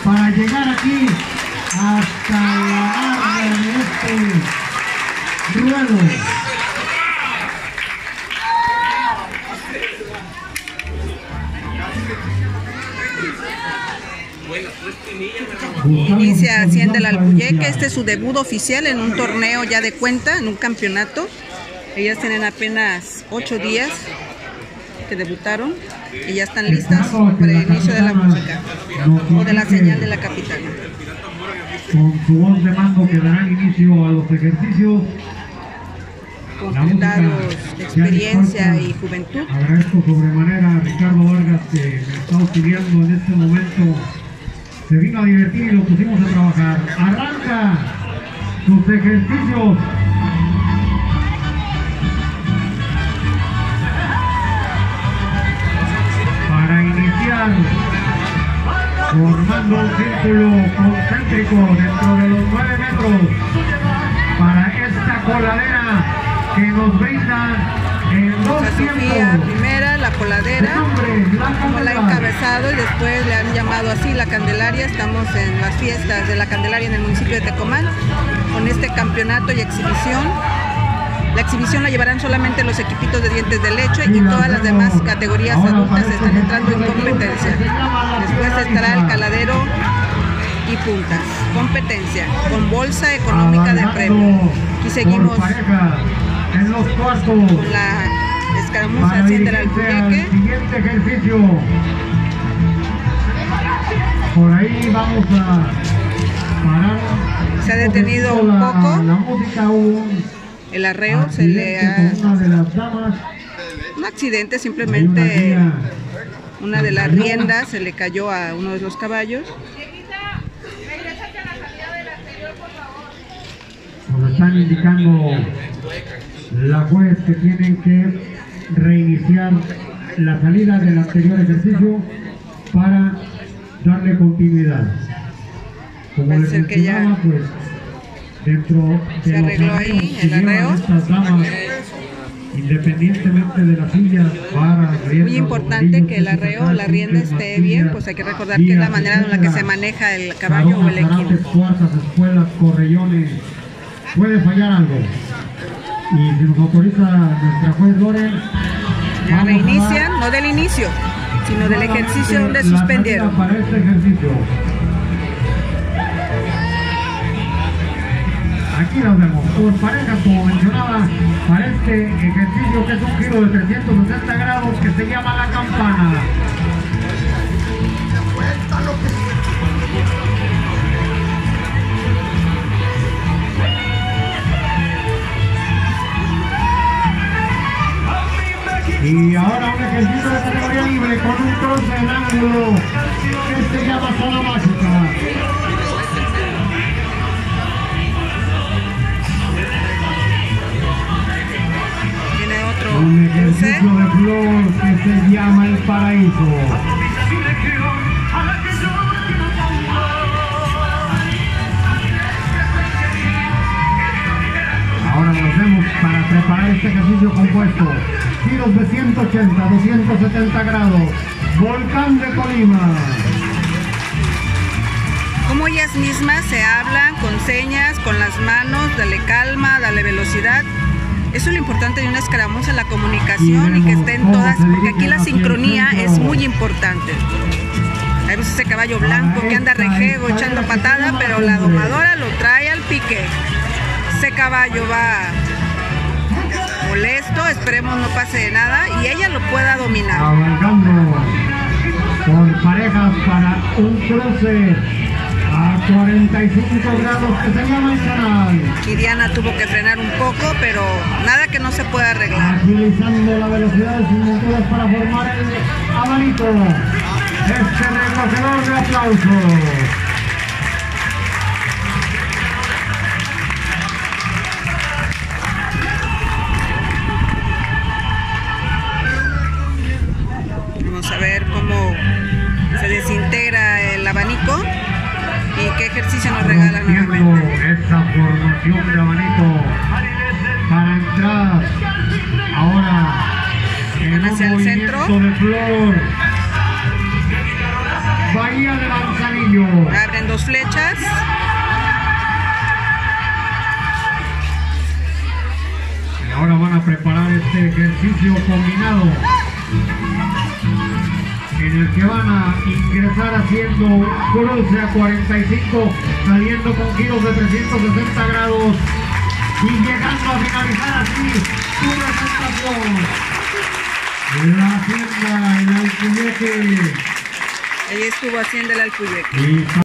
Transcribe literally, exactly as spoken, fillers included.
para llegar aquí hasta la larga de este ruedo. Inicia Hacienda el Albuyeque. Este es su debut oficial en un torneo ya de cuenta, en un campeonato. Ellas tienen apenas ocho días que debutaron y ya están listas para el inicio de la música o de la señal de la capital. Con su voz de mando que darán inicio a los ejercicios. Con soldados de experiencia y juventud. Agradezco sobremanera a Ricardo Vargas, que me está auxiliando en este momento. Se vino a divertir y lo pusimos a trabajar. Arranca sus ejercicios. Para iniciar, formando un círculo concéntrico dentro de los nueve metros para esta coladera que nos brinda en dos tiempos. Sofía primera, la coladera, como la ha encabezado y después le han llamado así la Candelaria. Estamos en las fiestas de la Candelaria en el municipio de Tecomán con este campeonato y exhibición. La exhibición la llevarán solamente los equipitos de dientes de leche y todas las demás categorías adultas están entrando en competencia. Después estará el caladero y puntas. Competencia con bolsa económica de premio. Aquí seguimos en los cuartos con la escaramuza Hacienda el Albuyeque. Siguiente ejercicio. Por ahí vamos a parar. Se ha detenido un poco. La música, un el arreo se le ha... una de las damas. Un accidente, simplemente una de las riendas se le cayó a uno de los caballos. Nos están indicando la juez que tienen que reiniciar la salida del anterior ejercicio para darle continuidad. Como les mencionaba, pues dentro de se arregló ahí el arreo. Estas damas, independientemente de las sillas, para muy importante que el arreo, la rienda esté bien, pues hay que recordar que es la manera en la que se maneja el caballo o el equino. Cuartas, espuelas, correllones, puede fallar algo. Y si nos autoriza nuestra juez Loren, ya reinician, no del inicio, sino del ejercicio donde suspendieron. Para este ejercicio. Aquí nos vemos por parejas, como mencionaba, para este ejercicio que es un giro de trescientos sesenta grados que se llama la campana. Y ahora un ejercicio de categoría libre con un cruce en ángulo que se llama zona mágica. Tiene otro un ejercicio de flor que se llama el paraíso. Ahora lo hacemos para preparar este ejercicio compuesto. Giros de ciento ochenta, doscientos setenta grados. Volcán de Colima. Como ellas mismas se hablan con señas, con las manos, dale calma, dale velocidad. Eso es lo importante de una escaramuza, la comunicación y que estén todas, porque aquí la sincronía es muy importante. Hay veces ese caballo blanco que anda rejego echando patada, pero la domadora lo trae al pique. Ese caballo va molesto, esperemos no pase nada y ella lo pueda dominar. Abarcando por parejas para un cruce a cuarenta y cinco grados que se llama el canal. Y Diana tuvo que frenar un poco, pero nada que no se pueda arreglar. Agilizando la velocidad de sus monturas para formar el abanico. Este recogedor de aplausos. Vamos a ver cómo se desintegra el abanico y qué ejercicio nos regalan nuevamente. Esta formación de abanico para entrar ahora en hacia un el centro de flor. Bahía de Manzanillo. A los flechas. Y ahora van a preparar este ejercicio combinado, en el que van a ingresar haciendo un cruce a cuarenta y cinco, saliendo con giros de trescientos sesenta grados y llegando a finalizar así su presentación. La Hacienda, el Alpuyeque. Ahí estuvo Hacienda el Alpuyeque.